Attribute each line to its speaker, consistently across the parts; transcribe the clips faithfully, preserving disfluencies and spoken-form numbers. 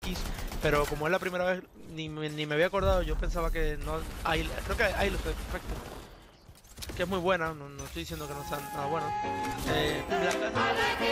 Speaker 1: X, pero como es la primera vez, ni, me- ni me había acordado, yo pensaba que no... Ahí, creo que ahí lo estoy, perfecto. Que es muy buena, no, no estoy diciendo que no sea nada bueno. Eh, la casa-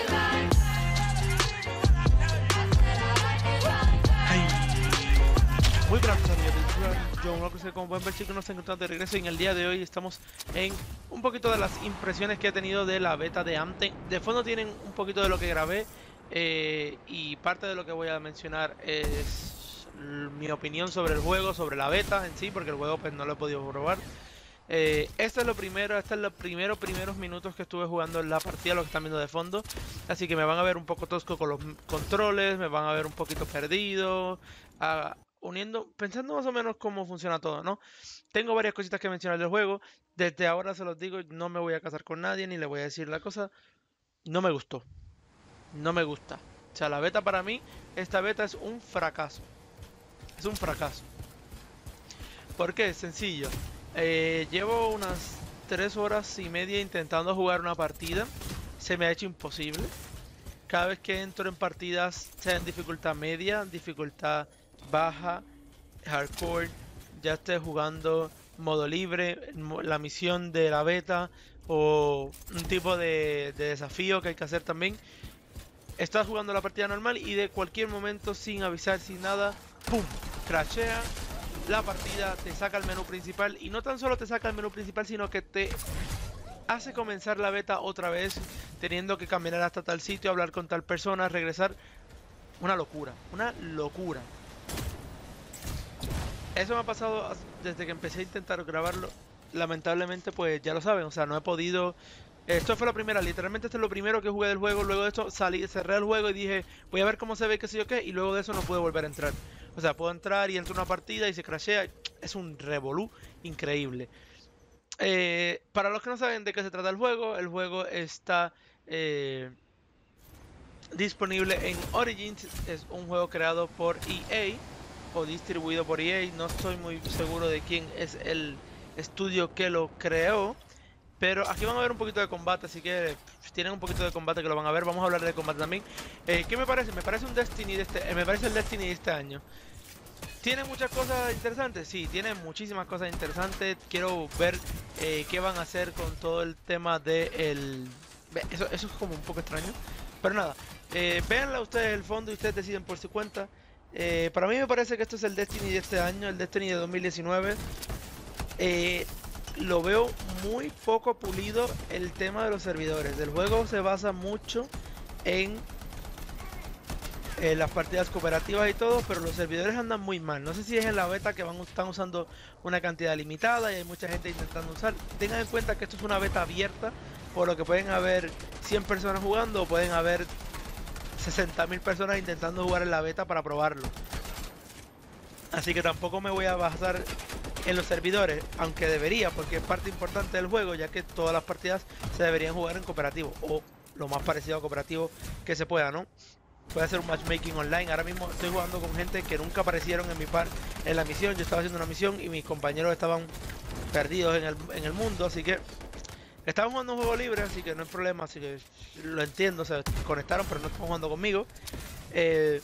Speaker 1: Ay, muy buenas noches, amigos. Yo, una cosa que como pueden ver, chicos, nos encontramos de regreso y en el día de hoy estamos en un poquito de las impresiones que he tenido de la beta de Anthem. De fondo tienen un poquito de lo que grabé eh, y parte de lo que voy a mencionar es l- mi opinión sobre el juego, sobre la beta en sí, porque el juego pues no lo he podido probar. Eh, esto es lo primero, estos son los primeros primeros minutos que estuve jugando en la partida, lo que están viendo de fondo. Así que me van a ver un poco tosco con los m- controles, me van a ver un poquito perdido, ah, uniendo, pensando más o menos cómo funciona todo, ¿no? Tengo varias cositas que mencionar del juego. Desde ahora se los digo, no me voy a casar con nadie ni le voy a decir la cosa. No me gustó, no me gusta. O sea, la beta para mí, esta beta es un fracaso. Es un fracaso. ¿Por qué? Sencillo. Eh, llevo unas tres horas y media intentando jugar una partida. Se me ha hecho imposible. Cada vez que entro en partidas, sea en dificultad media, dificultad baja, hardcore, ya esté jugando modo libre, mo- la misión de la beta o un tipo de, de desafío que hay que hacer también. Estás jugando la partida normal y de cualquier momento, sin avisar, sin nada, ¡pum! Crashea la partida, te saca el menú principal y no tan solo te saca el menú principal, sino que te hace comenzar la beta otra vez, teniendo que caminar hasta tal sitio, hablar con tal persona, regresar. Una locura, una locura. Eso me ha pasado as- desde que empecé a intentar grabarlo. Lamentablemente, pues ya lo saben, o sea, no he podido. Esto fue la primera, literalmente esto es lo primero que jugué del juego. Luego de esto salí, cerré el juego y dije, voy a ver cómo se ve, qué sé yo qué, y luego de eso no pude volver a entrar. O sea, puedo entrar y entro a una partida y se crashea. Es un revolú increíble. Eh, para los que no saben de qué se trata el juego, el juego está eh, disponible en Origins. Es un juego creado por E A o distribuido por E A. No estoy muy seguro de quién es el estudio que lo creó. Pero aquí van a ver un poquito de combate, así que pff, tienen un poquito de combate que lo van a ver. Vamos a hablar de combate también. Eh, ¿qué me parece? Me parece un Destiny de este, eh, me parece el Destiny de este año. ¿Tiene muchas cosas interesantes? Sí, tiene muchísimas cosas interesantes. Quiero ver eh, qué van a hacer con todo el tema de el... Ve, Eso, eso es como un poco extraño. Pero nada, eh, véanla ustedes el fondo y ustedes deciden por su cuenta. Eh, para mí me parece que esto es el Destiny de este año, el Destiny de dos mil diecinueve. Eh, lo veo muy poco pulido el tema de los servidores. El juego se basa mucho en eh, las partidas cooperativas y todo, pero los servidores andan muy mal. No sé si es en la beta que van, están usando una cantidad limitada y hay mucha gente intentando usar. Tengan en cuenta que esto es una beta abierta, por lo que pueden haber cien personas jugando o pueden haber sesenta mil personas intentando jugar en la beta para probarlo. Así que tampoco me voy a basar en los servidores, aunque debería, porque es parte importante del juego, ya que todas las partidas se deberían jugar en cooperativo o lo más parecido a cooperativo que se pueda, ¿no? Puede hacer un matchmaking online. Ahora mismo estoy jugando con gente que nunca aparecieron en mi par en la misión. Yo estaba haciendo una misión y mis compañeros estaban perdidos en el, en el mundo, así que estaban jugando un juego libre, así que no hay problema, así que lo entiendo, se conectaron, pero no están jugando conmigo. Eh,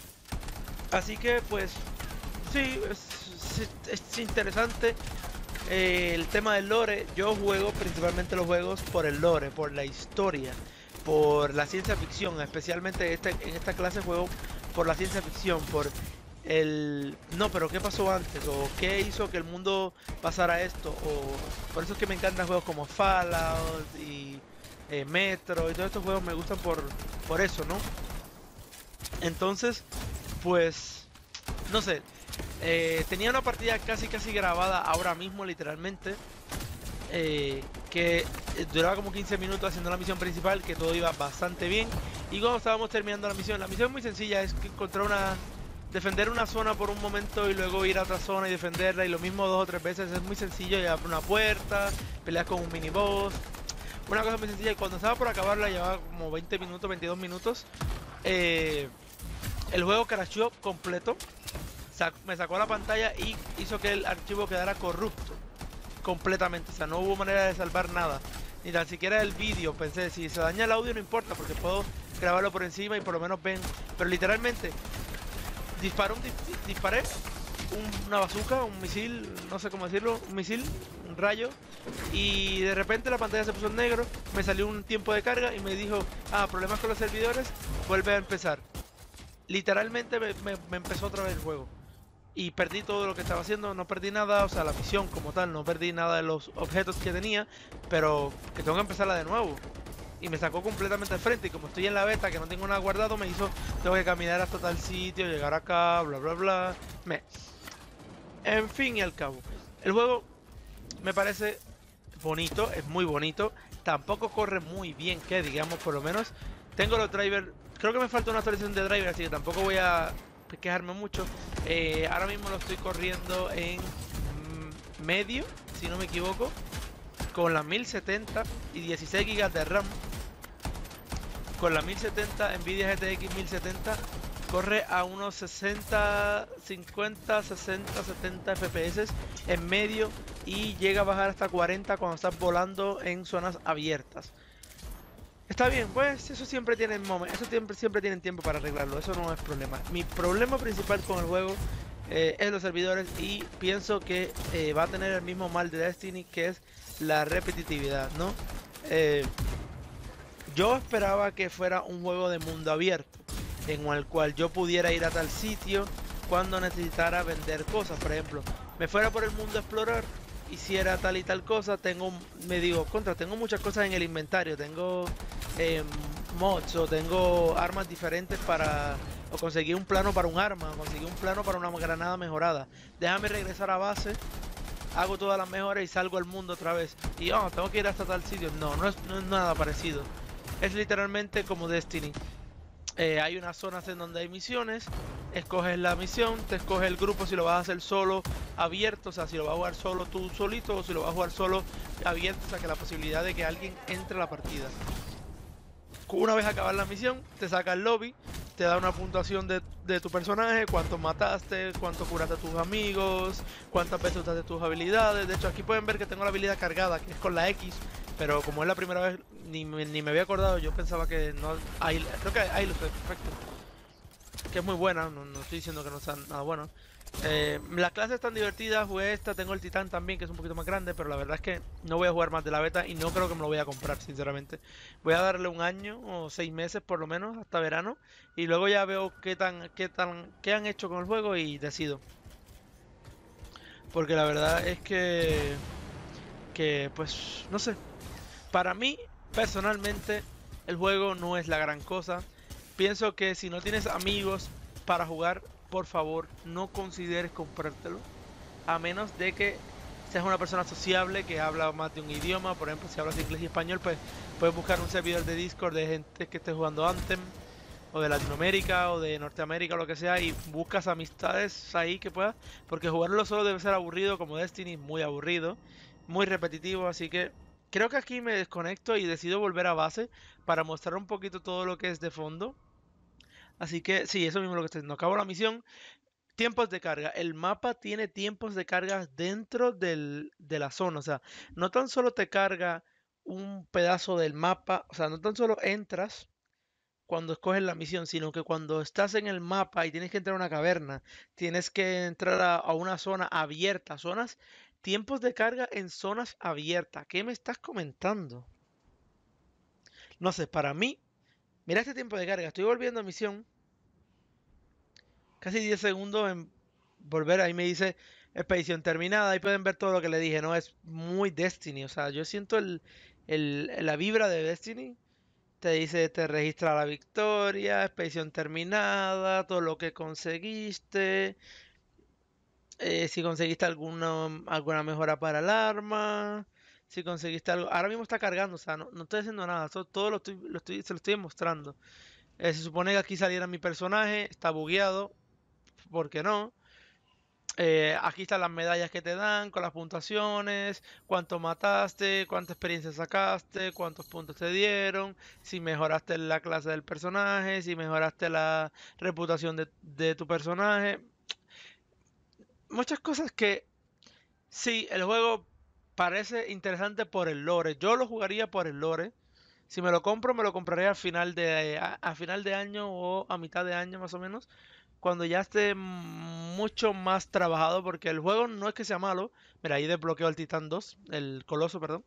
Speaker 1: así que pues sí, es, es- es interesante eh, el tema del lore. Yo juego principalmente los juegos por el lore, por la historia, por la ciencia ficción, especialmente este, en esta clase juego por la ciencia ficción, por el... No, pero ¿qué pasó antes? ¿O qué hizo que el mundo pasara esto? O por eso es que me encantan juegos como Fallout y eh, Metro y todos estos juegos me gustan por, por eso, ¿no? Entonces, pues, no sé, eh, tenía una partida casi casi grabada ahora mismo, literalmente, eh, que eh, duraba como quince minutos haciendo la misión principal, que todo iba bastante bien. Y cuando estábamos terminando la misión, la misión es muy sencilla, es que encontrar una... defender una zona por un momento y luego ir a otra zona y defenderla, y lo mismo dos o tres veces. Es muy sencillo, llegar por una puerta, pelear con un mini boss, una cosa muy sencilla. Y cuando estaba por acabarla, llevaba como veinte minutos, veintidós minutos, eh, el juego crasheó completo, sac- me sacó la pantalla y hizo que el archivo quedara corrupto completamente. O sea, no hubo manera de salvar nada, ni tan siquiera el vídeo. Pensé, si se daña el audio no importa, porque puedo grabarlo por encima y por lo menos ven. Pero literalmente disparé, un, dis- disparé un- una bazooka, un misil, no sé cómo decirlo, un misil, un rayo, y de repente la pantalla se puso en negro, me salió un tiempo de carga y me dijo, ah, problemas con los servidores, vuelve a empezar. Literalmente me, me- me empezó otra vez el juego. Y perdí todo lo que estaba haciendo, no perdí nada, o sea, la misión como tal, no perdí nada de los objetos que tenía, pero que tengo que empezarla de nuevo. Y me sacó completamente al frente, y como estoy en la beta, que no tengo nada guardado, me hizo, tengo que caminar hasta tal sitio, llegar acá, bla, bla, bla. Me... En fin y al cabo, el juego me parece bonito, es muy bonito, tampoco corre muy bien, que digamos, por lo menos. Tengo los drivers, creo que me falta una actualización de driver, así que tampoco voy a quejarme mucho. Eh, ahora mismo lo estoy corriendo en mm, medio, si no me equivoco, con la mil setenta y dieciséis gigas de RAM. Con la mil setenta, Nvidia G T X mil setenta, corre a unos sesenta, cincuenta, sesenta, setenta F P S en medio y llega a bajar hasta cuarenta cuando estás volando en zonas abiertas. Está bien, pues eso siempre tienen momentos, eso siempre, siempre tienen tiempo para arreglarlo, eso no es problema. Mi problema principal con el juego eh, es los servidores, y pienso que eh, va a tener el mismo mal de Destiny, que es la repetitividad, ¿no? Eh, yo esperaba que fuera un juego de mundo abierto, en el cual yo pudiera ir a tal sitio cuando necesitara vender cosas. Por ejemplo, me fuera por el mundo a explorar, hiciera tal y tal cosa, tengo, me digo, contra, tengo muchas cosas en el inventario, tengo eh, mods, o tengo armas diferentes para, o conseguí un plano para un arma, o conseguí un plano para una granada mejorada. Déjame regresar a base, hago todas las mejoras y salgo al mundo otra vez. Y oh, tengo que ir hasta tal sitio. No, no es, no es nada parecido. Es literalmente como Destiny. Eh, hay unas zonas en donde hay misiones, escoges la misión, te escoges el grupo si lo vas a hacer solo, abierto, o sea, si lo vas a jugar solo tú solito, o si lo vas a jugar solo abierto, o sea, que la posibilidad de que alguien entre a la partida. Una vez acabas la misión, te saca el lobby, te da una puntuación de, de tu personaje, cuánto mataste, cuánto curaste a tus amigos, cuántas veces usaste tus habilidades. De hecho, aquí pueden ver que tengo la habilidad cargada, que es con la X, pero como es la primera vez, ni, me- ni me había acordado, yo pensaba que no... Ahí, creo que ahí lo sé, perfecto. Que es muy buena, no, no estoy diciendo que no sea nada bueno. Eh, las clases están divertidas, jugué esta, tengo el titán también, que es un poquito más grande, pero la verdad es que no voy a jugar más de la beta y no creo que me lo voy a comprar, sinceramente. Voy a darle un año o seis meses por lo menos, hasta verano, y luego ya veo qué tan, qué tan, qué han hecho con el juego y decido. Porque la verdad es que, que, pues, no sé. Para mí, personalmente, el juego no es la gran cosa. Pienso que si no tienes amigos para jugar, por favor, no consideres comprártelo. A menos de que seas una persona sociable que habla más de un idioma. Por ejemplo, si hablas inglés y español, pues puedes buscar un servidor de Discord de gente que esté jugando Anthem, o de Latinoamérica, o de Norteamérica, o lo que sea, y buscas amistades ahí que puedas. Porque jugarlo solo debe ser aburrido, como Destiny, muy aburrido, muy repetitivo. Así que creo que aquí me desconecto y decido volver a base para mostrar un poquito todo lo que es de fondo. Así que sí, eso mismo es lo que estoy haciendo. Acabo la misión. Tiempos de carga. El mapa tiene tiempos de carga dentro del, de la zona. O sea, no tan solo te carga un pedazo del mapa, o sea, no tan solo entras cuando escoges la misión, sino que cuando estás en el mapa y tienes que entrar a una caverna, tienes que entrar a, a una zona abierta, zonas, tiempos de carga en zonas abiertas. ¿Qué me estás comentando? No sé, para mí, mira este tiempo de carga. Estoy volviendo a misión. Casi diez segundos en volver. Ahí me dice expedición terminada. Ahí pueden ver todo lo que le dije, ¿no? Es muy Destiny. O sea, yo siento el, el- la vibra de Destiny. Te dice, te registra la victoria, expedición terminada, todo lo que conseguiste. Eh, si conseguiste alguna, alguna mejora para el arma. Si conseguiste algo. Ahora mismo está cargando, o sea, no, no estoy haciendo nada. Todo, todo lo estoy, lo estoy, se lo estoy mostrando. Eh, se supone que aquí saliera mi personaje. Está bugueado. ¿Por qué no? Eh, aquí están las medallas que te dan con las puntuaciones, cuánto mataste, cuánta experiencia sacaste, cuántos puntos te dieron, si mejoraste la clase del personaje, si mejoraste la reputación de, de tu personaje. Muchas cosas que sí, el juego parece interesante por el lore. Yo lo jugaría por el lore. Si me lo compro, me lo compraré al final de, a, a final de año o a mitad de año más o menos, cuando ya esté mucho más trabajado, porque el juego no es que sea malo. Mira, ahí desbloqueo el Titán dos, el Coloso, perdón.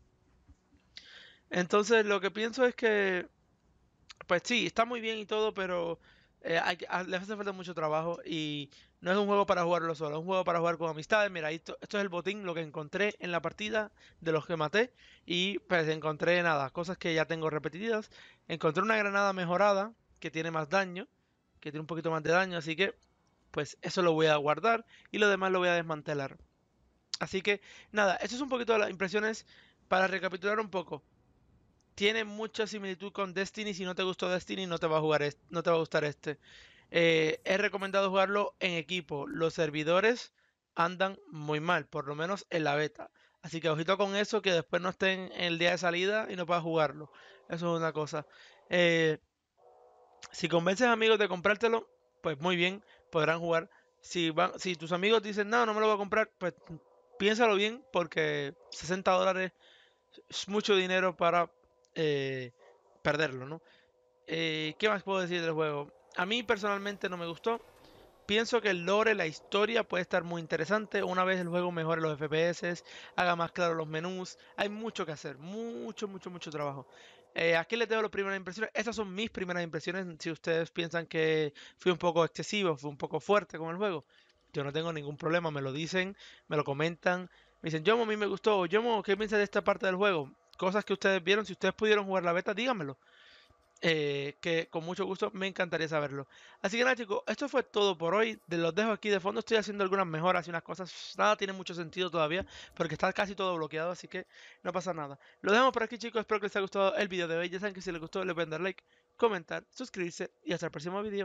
Speaker 1: Entonces lo que pienso es que, pues sí, está muy bien y todo, pero eh, hay que- a- le hace falta mucho trabajo y no es un juego para jugarlo solo, es un juego para jugar con amistades. Mira, esto, esto es el botín, lo que encontré en la partida de los que maté y pues encontré nada, cosas que ya tengo repetidas. Encontré una granada mejorada que tiene más daño, que tiene un poquito más de daño, así que pues eso lo voy a guardar y lo demás lo voy a desmantelar. Así que nada, eso es un poquito de las impresiones para recapitular un poco. Tiene mucha similitud con Destiny. Si no te gustó Destiny, no te va a jugar este, no te va a gustar este. Eh, es recomendado jugarlo en equipo. Los servidores andan muy mal, por lo menos en la beta. Así que ojito con eso, que después no estén en el día de salida y no puedas jugarlo. Eso es una cosa. Eh, si convences a amigos de comprártelo, pues muy bien, podrán jugar. Si van, si tus amigos dicen, no, no me lo voy a comprar, pues piénsalo bien, porque sesenta dólares es mucho dinero para eh, perderlo, ¿no? Eh, ¿qué más puedo decir del juego? A mí personalmente no me gustó. Pienso que el lore, la historia puede estar muy interesante. Una vez el juego mejore los F P S, haga más claro los menús. Hay mucho que hacer, mucho, mucho, mucho trabajo. Eh, aquí les dejo las primeras impresiones. Estas son mis primeras impresiones. Si ustedes piensan que fui un poco excesivo, fui un poco fuerte con el juego, yo no tengo ningún problema. Me lo dicen, me lo comentan. Me dicen, Yomo, a mí me gustó. Yomo, ¿qué piensas de esta parte del juego? Cosas que ustedes vieron. Si ustedes pudieron jugar la beta, díganmelo. Eh, que con mucho gusto me encantaría saberlo. Así que nada, chicos, esto fue todo por hoy. De los dejo aquí de fondo. Estoy haciendo algunas mejoras y unas cosas. Nada tiene mucho sentido todavía, porque está casi todo bloqueado, así que no pasa nada. Lo dejamos por aquí, chicos. Espero que les haya gustado el video de hoy. Ya saben que si les gustó, le pueden dar like, comentar, suscribirse y hasta el próximo video.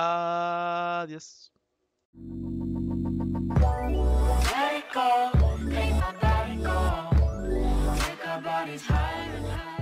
Speaker 1: Adiós.
Speaker 2: Let it go, make my body go. Take our bodies higher and higher.